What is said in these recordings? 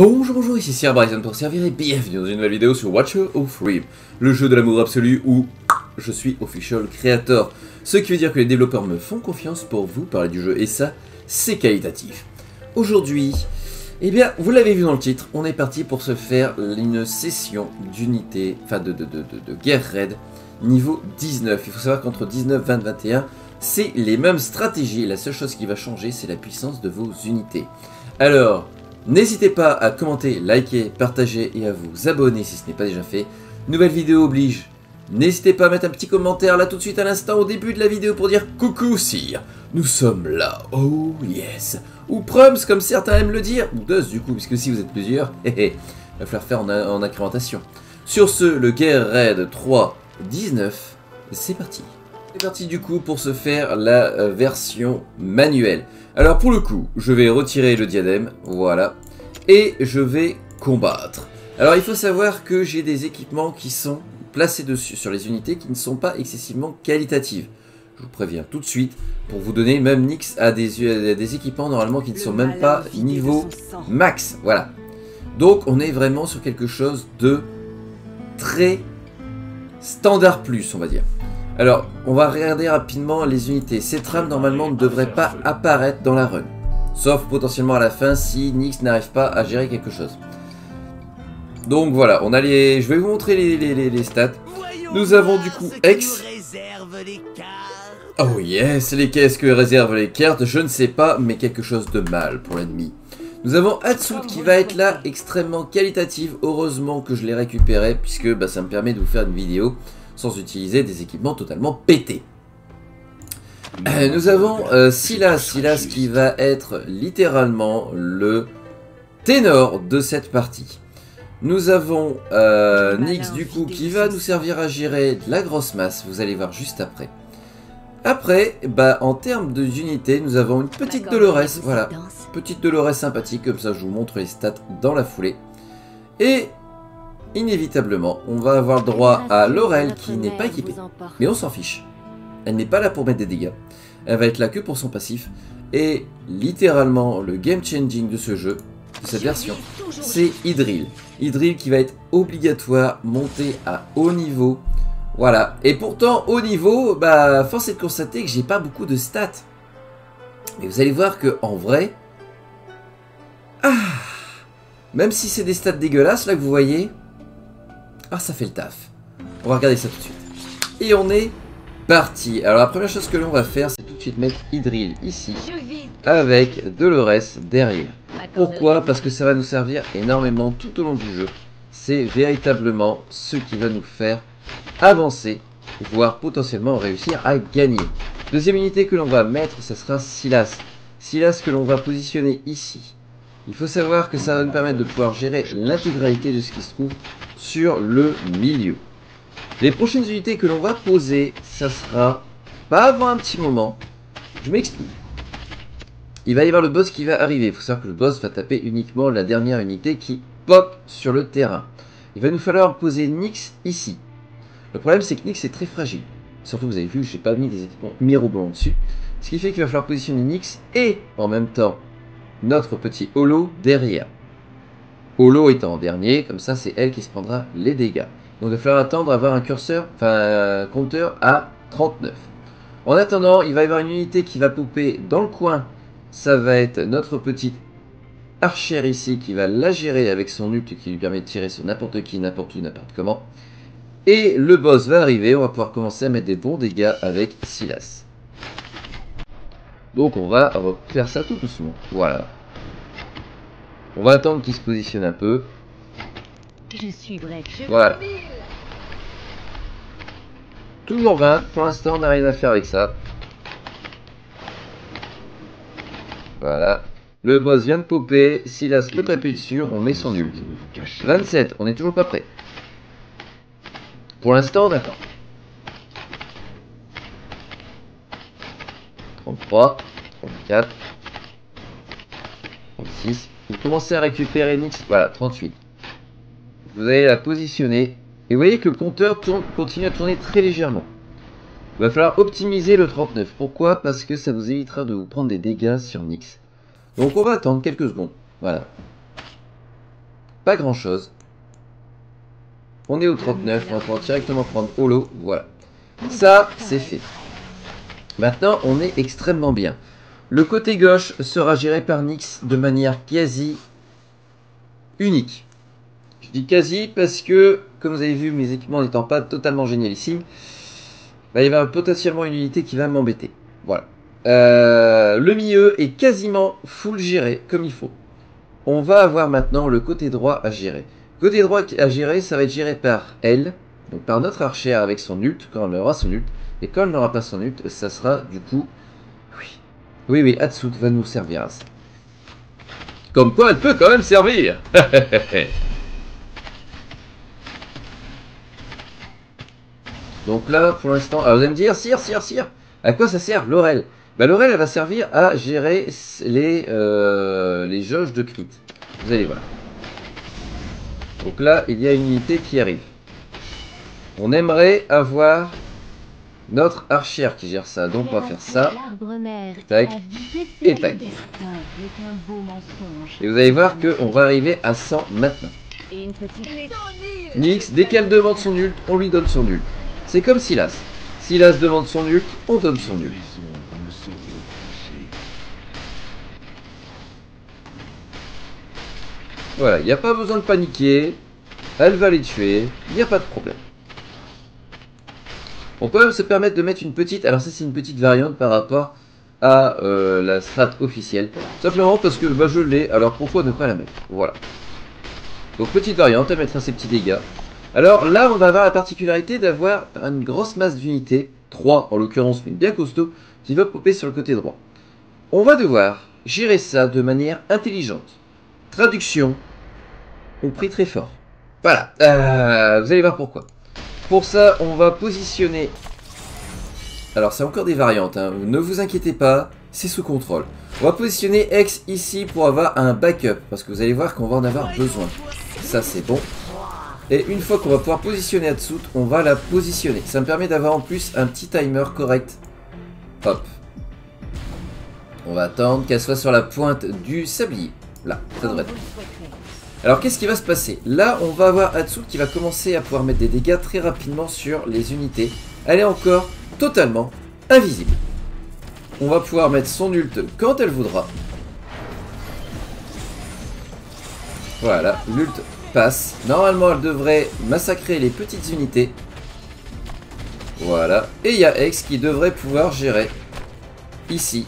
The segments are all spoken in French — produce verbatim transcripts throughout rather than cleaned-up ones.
Bonjour, bonjour, ici Sir Bryson pour servir et bienvenue dans une nouvelle vidéo sur Watcher of Dream, le jeu de l'amour absolu où je suis official creator. Ce qui veut dire que les développeurs me font confiance pour vous parler du jeu et ça, c'est qualitatif. Aujourd'hui, eh bien, vous l'avez vu dans le titre, on est parti pour se faire une session d'unité, enfin de, de, de, de, de guerre raid niveau dix-neuf. Il faut savoir qu'entre dix-neuf, vingt, vingt et un, c'est les mêmes stratégies. La seule chose qui va changer, c'est la puissance de vos unités. Alors, n'hésitez pas à commenter, liker, partager et à vous abonner si ce n'est pas déjà fait. Nouvelle vidéo oblige. N'hésitez pas à mettre un petit commentaire là tout de suite à l'instant au début de la vidéo pour dire coucou sire. Nous sommes là, oh yes. Ou Prums comme certains aiment le dire. Ou Dos du coup, puisque si vous êtes plusieurs, il va falloir faire en, en incrémentation. Sur ce, le Guerre Raid trois dix-neuf, c'est parti. C'est parti du coup pour se faire la euh, version manuelle. Alors pour le coup, je vais retirer le diadème, voilà, et je vais combattre. Alors il faut savoir que j'ai des équipements qui sont placés dessus sur les unités qui ne sont pas excessivement qualitatives. Je vous préviens tout de suite, pour vous donner, même Nyx a des, a des équipements normalement qui ne sont même pas niveau max, voilà. Donc on est vraiment sur quelque chose de très standard plus, on va dire. Alors, on va regarder rapidement les unités. Ces trames, normalement, ne devraient pas apparaître dans la run. Sauf potentiellement à la fin, si Nyx n'arrive pas à gérer quelque chose. Donc voilà, on a les... je vais vous montrer les, les, les, les stats. Nous avons du coup X. Oh yes, les qu'est-ce que réservent les cartes, je ne sais pas, mais quelque chose de mal pour l'ennemi. Nous avons Hatsut qui va être là, extrêmement qualitative. Heureusement que je l'ai récupéré, puisque bah, ça me permet de vous faire une vidéo sans utiliser des équipements totalement pétés. Euh, nous avons euh, Silas, Silas qui va être littéralement le ténor de cette partie. Nous avons euh, Nyx du coup qui va nous servir à gérer de la grosse masse, vous allez voir juste après. Après, bah, en termes d'unités, nous avons une petite Dolores, voilà, petite Dolores sympathique, comme ça je vous montre les stats dans la foulée. Et inévitablement, on va avoir le droit à Laurel qui n'est pas équipée, mais on s'en fiche. Elle n'est pas là pour mettre des dégâts, elle va être là que pour son passif. Et littéralement, le game changing de ce jeu, de cette version, c'est Idril. Idril qui va être obligatoire, monté à haut niveau. Voilà, et pourtant haut niveau, bah force est de constater que j'ai pas beaucoup de stats. Mais vous allez voir que en vrai, ah, même si c'est des stats dégueulasses là que vous voyez, ah ça fait le taf. On va regarder ça tout de suite. Et on est parti. Alors la première chose que l'on va faire, c'est tout de suite mettre Idril ici, avec Dolores derrière. Pourquoi? Parce que ça va nous servir énormément tout au long du jeu. C'est véritablement ce qui va nous faire avancer, voire potentiellement réussir à gagner. Deuxième unité que l'on va mettre, ça sera Silas. Silas que l'on va positionner ici. Il faut savoir que ça va nous permettre de pouvoir gérer l'intégralité de ce qui se trouve sur le milieu. Les prochaines unités que l'on va poser, ça sera pas avant un petit moment. Je m'explique. Il va y avoir le boss qui va arriver. Il faut savoir que le boss va taper uniquement la dernière unité qui pop sur le terrain. Il va nous falloir poser Nyx ici. Le problème c'est que Nyx est très fragile. Surtout vous avez vu, j'ai pas mis des équipements mirobolants dessus. Ce qui fait qu'il va falloir positionner Nyx et en même temps notre petit Holo derrière. Holo étant en dernier, comme ça c'est elle qui se prendra les dégâts. Donc il va falloir attendre à avoir un curseur, enfin un compteur à trente-neuf. En attendant, il va y avoir une unité qui va popper dans le coin. Ça va être notre petite archère ici qui va la gérer avec son ult qui lui permet de tirer sur n'importe qui, n'importe où, n'importe comment. Et le boss va arriver, on va pouvoir commencer à mettre des bons dégâts avec Silas. Donc on va faire ça tout doucement, voilà. On va attendre qu'il se positionne un peu. Je suis vrai. Voilà. Toujours vingt, pour l'instant on n'a rien à faire avec ça. Voilà. Le boss vient de popper, Silas peut taper dessus, on met son ult. vingt-sept, on n'est toujours pas prêt. Pour l'instant, on attend. trente-trois, trente-quatre, trente-six. Vous commencez à récupérer Nyx. Voilà, trente-huit. Vous allez la positionner. Et vous voyez que le compteur tourne, continue à tourner très légèrement. Il va falloir optimiser le trente-neuf. Pourquoi? Parce que ça vous évitera de vous prendre des dégâts sur Nyx. Donc on va attendre quelques secondes. Voilà. pas grand chose. On est au trente-neuf, on va pouvoir directement prendre Holo, voilà. Ça, c'est fait. Maintenant, on est extrêmement bien. Le côté gauche sera géré par Nyx de manière quasi unique. Je dis quasi parce que, comme vous avez vu, mes équipements n'étant pas totalement génialissimes, bah, il y avoir potentiellement une unité qui va m'embêter. Voilà. Euh, le milieu est quasiment full géré comme il faut. On va avoir maintenant le côté droit à gérer. Côté droit à gérer, ça va être géré par elle, donc par notre archère avec son ult, quand elle aura son ult. Et quand elle n'aura pas son ult, ça sera du coup... Oui, oui, oui, Hatsut va nous servir à ça. Comme quoi, elle peut quand même servir. Donc là, pour l'instant... Alors vous allez me dire, sire, sire, sire, à quoi ça sert l'Aurel? Bah l'Aurel, elle va servir à gérer les, euh, les jauges de crit. Vous allez voir. Donc là, il y a une unité qui arrive. On aimerait avoir notre archère qui gère ça. Donc on va faire ça. Tac. Et tac. Et vous allez voir qu'on va arriver à cent maintenant. Nyx, dès qu'elle demande son ult, on lui donne son ult. C'est comme Silas. Silas demande son ult, on donne son ult. Voilà, il n'y a pas besoin de paniquer. Elle va les tuer, il n'y a pas de problème. On peut même se permettre de mettre une petite... Alors ça c'est une petite variante par rapport à euh, la strat officielle. Simplement parce que bah, je l'ai, alors pourquoi ne pas la mettre? Voilà. Donc petite variante, elle mettra ses petits dégâts. Alors là on va avoir la particularité d'avoir une grosse masse d'unités, trois en l'occurrence, mais bien costaud, qui va popper sur le côté droit. On va devoir gérer ça de manière intelligente. Traduction, on prie très fort. Voilà, euh, vous allez voir pourquoi. Pour ça, on va positionner... Alors, c'est encore des variantes, hein. Ne vous inquiétez pas, c'est sous contrôle. On va positionner X ici pour avoir un backup, parce que vous allez voir qu'on va en avoir besoin. Ça, c'est bon. Et une fois qu'on va pouvoir positionner Hatsut, on va la positionner. Ça me permet d'avoir en plus un petit timer correct. Hop. On va attendre qu'elle soit sur la pointe du sablier. Là, ça devrait être. Alors qu'est-ce qui va se passer? Là on va avoir Hatsut qui va commencer à pouvoir mettre des dégâts très rapidement sur les unités. Elle est encore totalement invisible. On va pouvoir mettre son ult quand elle voudra. Voilà, l'ult passe. Normalement elle devrait massacrer les petites unités. Voilà, et il y a X qui devrait pouvoir gérer ici.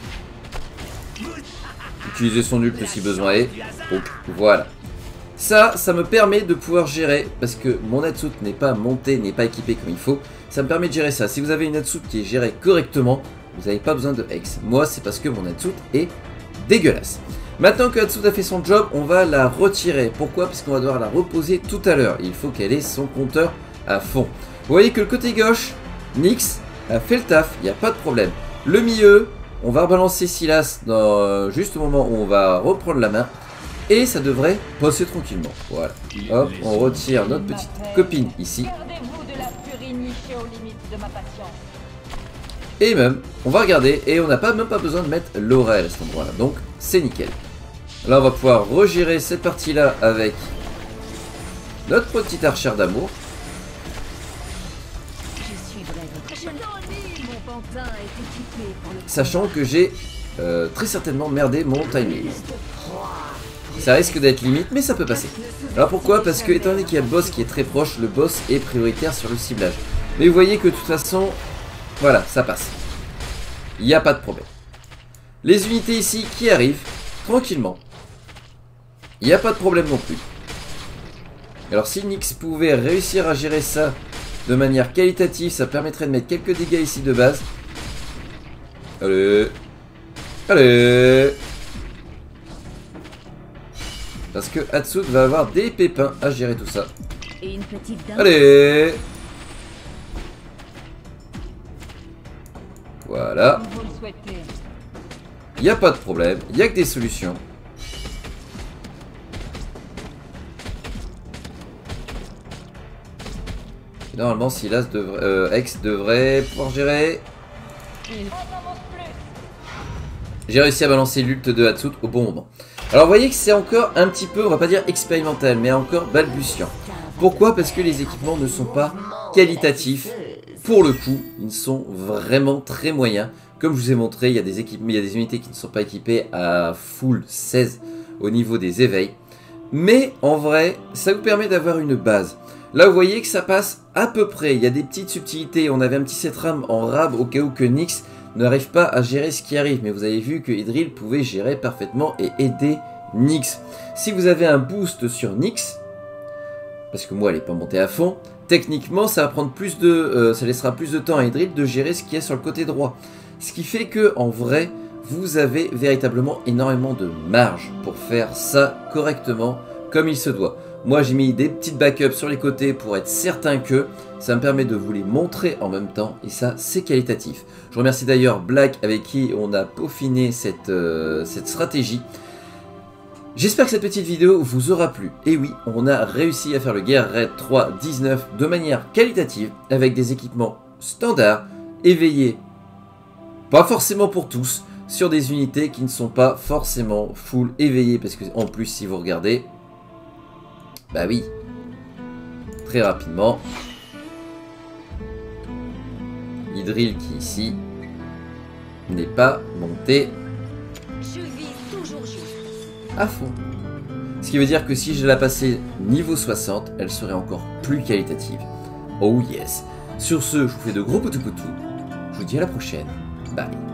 Utiliser son ult si besoin est. Donc voilà. Ça, ça me permet de pouvoir gérer, parce que mon Hatsut n'est pas monté, n'est pas équipé comme il faut, ça me permet de gérer ça. Si vous avez une Hatsut qui est gérée correctement, vous n'avez pas besoin de X. Moi, c'est parce que mon Hatsut est dégueulasse. Maintenant que Hatsut a fait son job, on va la retirer. Pourquoi? Parce qu'on va devoir la reposer tout à l'heure. Il faut qu'elle ait son compteur à fond. Vous voyez que le côté gauche, Nyx a fait le taf, il n'y a pas de problème. Le milieu, on va rebalancer Silas dans, euh, juste au moment où on va reprendre la main. Et ça devrait passer tranquillement. Voilà. Hop, on retire notre petite copine ici. Et même, on va regarder et on n'a pas même pas besoin de mettre l'Aurel à cet endroit-là. Donc, c'est nickel. Là, on va pouvoir regérer cette partie-là avec notre petite archère d'amour. Sachant que j'ai euh, très certainement merdé mon timing. Ça risque d'être limite, mais ça peut passer. Alors pourquoi? Parce que étant donné qu'il y a le boss qui est très proche, le boss est prioritaire sur le ciblage. Mais vous voyez que de toute façon, voilà, ça passe. Il n'y a pas de problème. Les unités ici qui arrivent, tranquillement. Il n'y a pas de problème non plus. Alors si Nyx pouvait réussir à gérer ça de manière qualitative, ça permettrait de mettre quelques dégâts ici de base. Allez. Allez. Parce que Hatsut va avoir des pépins à gérer tout ça. Et une petite Allez. Voilà. Il n'y a pas de problème. Il n'y a que des solutions. Et normalement, Silas devrait, euh, X devrait pouvoir gérer. J'ai réussi à balancer l'ult de Hatsut au bon moment. Alors vous voyez que c'est encore un petit peu, on va pas dire expérimental, mais encore balbutiant. Pourquoi? Parce que les équipements ne sont pas qualitatifs. Pour le coup, ils sont vraiment très moyens. Comme je vous ai montré, il y a des équipements, il y a des unités qui ne sont pas équipées à full seize au niveau des éveils. Mais en vrai, ça vous permet d'avoir une base. Là, vous voyez que ça passe à peu près. Il y a des petites subtilités. On avait un petit setram en rab au cas où que Nyx n'arrive pas à gérer ce qui arrive. Mais vous avez vu que Idril pouvait gérer parfaitement et aider Nyx. Si vous avez un boost sur Nyx, parce que moi, elle n'est pas montée à fond, techniquement, ça va prendre plus de, euh, ça laissera plus de temps à Idril de gérer ce qui est sur le côté droit. Ce qui fait que, en vrai, vous avez véritablement énormément de marge pour faire ça correctement, comme il se doit. Moi, j'ai mis des petites backups sur les côtés pour être certain que ça me permet de vous les montrer en même temps, et ça, c'est qualitatif. Je remercie d'ailleurs Black avec qui on a peaufiné cette, euh, cette stratégie. J'espère que cette petite vidéo vous aura plu. Et oui, on a réussi à faire le Gear Raid trois dix-neuf de manière qualitative, avec des équipements standards, éveillés, pas forcément pour tous, sur des unités qui ne sont pas forcément full éveillées, parce que en plus, si vous regardez, bah oui, très rapidement, Idril qui ici n'est pas monté à fond. Ce qui veut dire que si je la passais niveau soixante, elle serait encore plus qualitative. Oh yes. Sur ce, je vous fais de gros poutous poutous. Je vous dis à la prochaine. Bye.